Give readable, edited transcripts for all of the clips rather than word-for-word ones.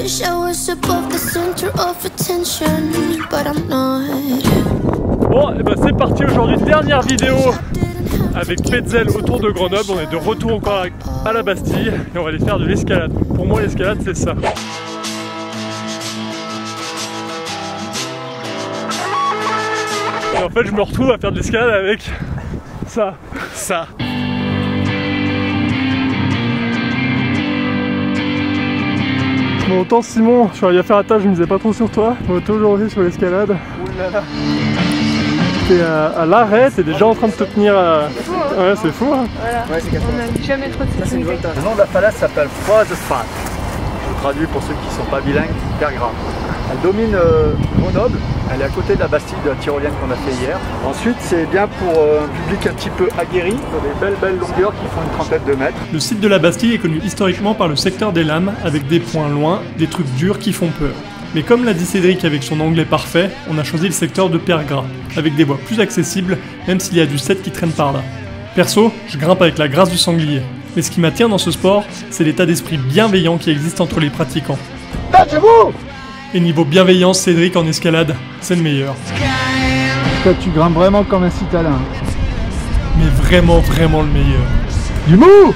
wish I was above the center of attention, but I'm not. Bon, et ben c'est parti aujourd'hui, dernière vidéo avec Petzl autour de Grenoble. On est de retour encore à la Bastille et on va aller faire de l'escalade. Pour moi, l'escalade, c'est ça. Et en fait, je me retrouve à faire de l'escalade avec ça. Bon, autant Simon, je suis arrivé à faire la tâche, je me disais pas trop sur toi. Autant aujourd'hui sur l'escalade. Oulala. T'es à l'arrêt, t'es déjà en train de te tenir à... Ouais, c'est fou hein. Voilà, ouais, on n'a jamais trop de sécurité. Le nom de la falaise s'appelle Froidespan. Je traduis pour ceux qui ne sont pas bilingues, hyper grave. Elle domine Grenoble, elle est à côté de la Bastille, de la tyrolienne qu'on a fait hier. Ensuite, c'est bien pour un public un petit peu aguerri, sur des belles longueurs qui font une trentaine de mètres. Le site de la Bastille est connu historiquement par le secteur des lames, avec des points loin, des trucs durs qui font peur. Mais comme l'a dit Cédric avec son anglais parfait, on a choisi le secteur de Père-Gras, avec des voies plus accessibles, même s'il y a du 7 qui traîne par là. Perso, je grimpe avec la grâce du sanglier. Mais ce qui m'attire dans ce sport, c'est l'état d'esprit bienveillant qui existe entre les pratiquants. Lâchez-vous! Et niveau bienveillance, Cédric en escalade, c'est le meilleur. Toi, tu grimpes vraiment comme un citadin. Mais vraiment le meilleur. Du mou!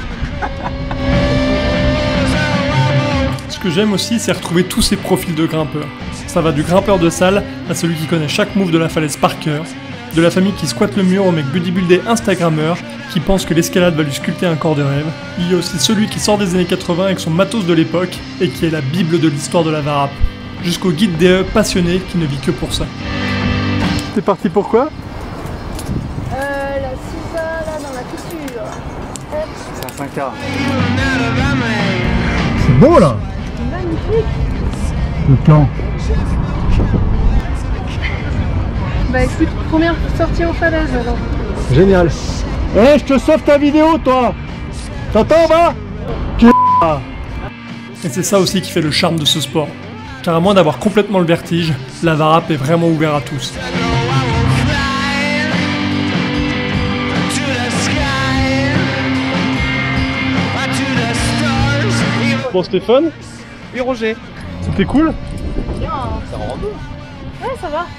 Ce que j'aime aussi, c'est retrouver tous ces profils de grimpeurs. Ça va du grimpeur de salle à celui qui connaît chaque move de la falaise par cœur, de la famille qui squatte le mur au mec bodybuildé instagrammeur qui pense que l'escalade va lui sculpter un corps de rêve. Il y a aussi celui qui sort des années 80 avec son matos de l'époque et qui est la bible de l'histoire de la varap. Jusqu'au guide DE passionné qui ne vit que pour ça. T'es parti pour quoi? La cisa là dans la fissure. C'est un 5K. C'est beau là! Magnifique. Le plan. Bah écoute, première sortie aux falaises alors. Génial. Eh, je te sauve ta vidéo toi! T'entends va? Et c'est ça aussi qui fait le charme de ce sport. Car à moins d'avoir complètement le vertige, la varap est vraiment ouverte à tous. Bon Stéphane? Oui Roger. C'était cool? Bien. Ça rend deux. Ouais ça va.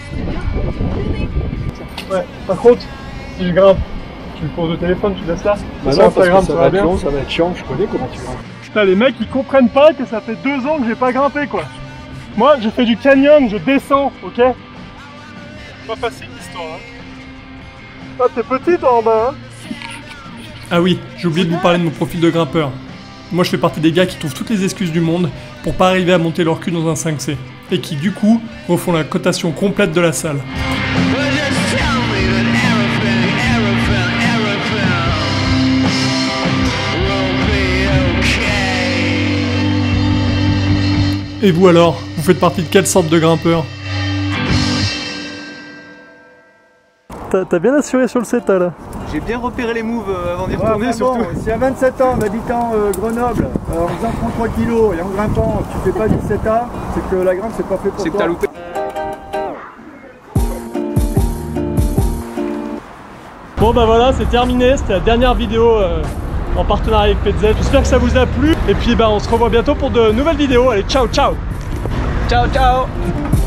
Ouais, par contre, si je grimpe, tu me poses le téléphone, tu laisses là? Bah sur non, parce Instagram, que ça va être long, ça va être chiant, je connais comment tu grimpes. Putain, les mecs ils comprennent pas que ça fait 2 ans que j'ai pas grimpé quoi. Moi je fais du canyon, je descends, ok? Pas facile l'histoire hein. Ah t'es petit toi en bas hein. Ah oui, j'ai oublié de vous parler de mon profil de grimpeur. Moi je fais partie des gars qui trouvent toutes les excuses du monde pour pas arriver à monter leur cul dans un 5C. Et qui du coup refont la cotation complète de la salle. Et vous alors, vous faites partie de quelle sorte de grimpeur? T'as bien assuré sur le CETA là? J'ai bien repéré les moves avant d'y retourner surtout. Si à 27 ans en habitant Grenoble, en faisant 33 kg et en grimpant, tu fais pas du 7A, c'est que la grimpe c'est pas fait pour toi. C'est que t'as loupé. Bon bah voilà, c'est terminé, c'était la dernière vidéo en partenariat avec Petzl. J'espère que ça vous a plu et puis bah on se revoit bientôt pour de nouvelles vidéos. Allez, ciao ciao. Ciao ciao.